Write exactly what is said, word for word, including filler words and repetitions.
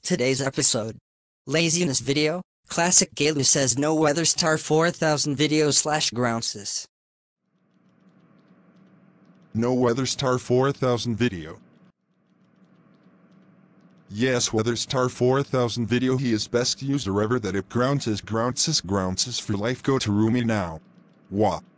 Today's episode. Laziness video. Classic Gayloo says no weatherstar four thousand video slash grounis. No weatherstar four thousand video. Yes, weatherstar four thousand video, he is best user ever that it grounis grounis grounis for life. Go to Rumi now. Wah.